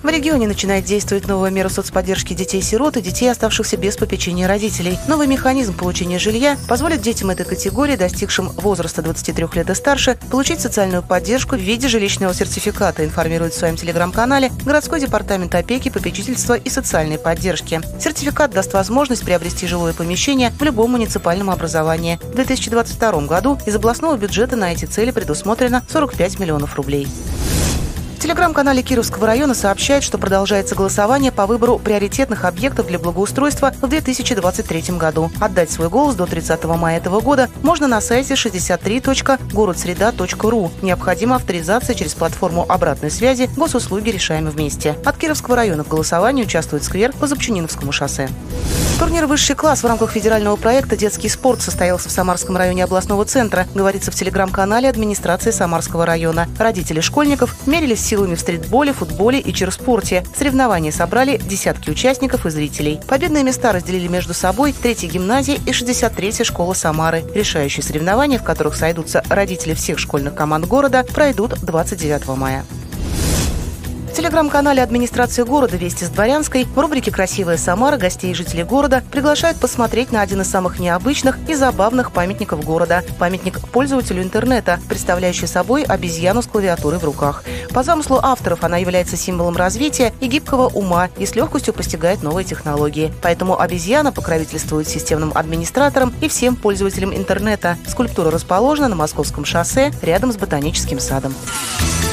В регионе начинает действовать новая мера соцподдержки детей-сирот и детей, оставшихся без попечения родителей. Новый механизм получения жилья позволит детям этой категории, достигшим возраста 23 лет и старше, получить социальную поддержку в виде жилищного сертификата, информирует в своем телеграм-канале городской департамент опеки, попечительства и социальной поддержки. Сертификат даст возможность приобрести жилое помещение в любом муниципальном образовании. В 2022 году из областного бюджета на эти цели предусмотрено 45 миллионов рублей. В телеграм-канале Кировского района сообщают, что продолжается голосование по выбору приоритетных объектов для благоустройства в 2023 году. Отдать свой голос до 30 мая этого года можно на сайте 63.городсреда.ру. Необходима авторизация через платформу обратной связи «Госуслуги решаем вместе». От Кировского района в голосовании участвует сквер по Запчениновскому шоссе. Турнир «Высший класс» в рамках федерального проекта «Детский спорт» состоялся в Самарском районе областного центра, говорится в телеграм-канале администрации Самарского района. Родители школьников мерились силами в стритболе, футболе и чирспорте. Соревнования собрали десятки участников и зрителей. Победные места разделили между собой 3-я гимназия и 63-я школа Самары. Решающие соревнования, в которых сойдутся родители всех школьных команд города, пройдут 29 мая. В телеграм-канале администрации города «Вести с Дворянской» в рубрике «Красивая Самара» гостей и жителей города приглашают посмотреть на один из самых необычных и забавных памятников города. Памятник пользователю интернета, представляющий собой обезьяну с клавиатурой в руках. По замыслу авторов она является символом развития и гибкого ума и с легкостью постигает новые технологии. Поэтому обезьяна покровительствует системным администраторам и всем пользователям интернета. Скульптура расположена на Московском шоссе рядом с Ботаническим садом.